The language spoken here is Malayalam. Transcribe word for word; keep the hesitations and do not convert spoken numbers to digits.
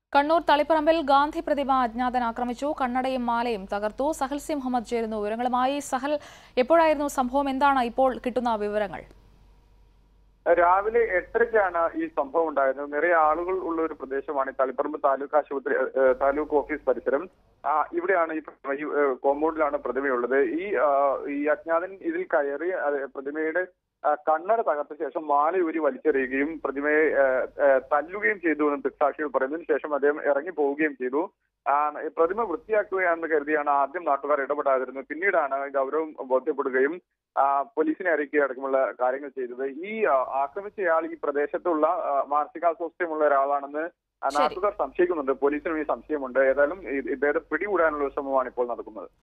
കണ്ണൂർ തളിപ്പറമ്പിൽ ഗാന്ധി പ്രതിമ അജ്ഞാതൻ ആക്രമിച്ചു. കണ്ണടയും മാലയും തകർത്തു. സഹൽ സി മുഹമ്മദ് ചേരുന്നു വിവരങ്ങളുമായി. സഹൽ, എപ്പോഴായിരുന്നു സംഭവം? എന്താണ് ഇപ്പോൾ കിട്ടുന്ന വിവരങ്ങൾ? രാവിലെ എട്ടരയ്ക്കാണ് ഈ സംഭവം ഉണ്ടായത്. നിറയെ ആളുകൾ ഉള്ള ഒരു പ്രദേശമാണ് തളിപ്പറമ്പ് താലൂക്ക് ആശുപത്രി താലൂക്ക് ഓഫീസ് പരിസരം. ഇവിടെയാണ് ഈ കോമ്പൗണ്ടിലാണ് പ്രതിമയുള്ളത്. ഈ ഈ അജ്ഞാതൻ ഇതിൽ കയറി പ്രതിമയുടെ കണ്ണട തകർത്ത ശേഷം മാലയൂരി വലിച്ചെറിയുകയും പ്രതിമയെ തല്ലുകയും ചെയ്തു എന്ന് ദൃക്സാക്ഷികൾ പറയുന്നതിന് ശേഷം അദ്ദേഹം ഇറങ്ങി പോവുകയും ചെയ്തു. പ്രതിമ വൃത്തിയാക്കുകയാണെന്ന് കരുതിയാണ് ആദ്യം നാട്ടുകാർ ഇടപെടാതിരുന്നത്. പിന്നീടാണ് ഗൗരവം ബോധ്യപ്പെടുകയും പോലീസിനെ അറിയിക്കുക അടക്കമുള്ള കാര്യങ്ങൾ ചെയ്തത്. ഈ ആക്രമിച്ചയാൾ ഈ പ്രദേശത്തുള്ള മാനസികാസ്വാസ്ഥ്യമുള്ള ഒരാളാണെന്ന് നാട്ടുകാർ സംശയിക്കുന്നുണ്ട്. പോലീസിനും ഈ സംശയമുണ്ട്. ഏതായാലും ഇദ്ദേഹത്തെ പിടികൂടാനുള്ള ശ്രമമാണ് ഇപ്പോൾ നടക്കുന്നത്.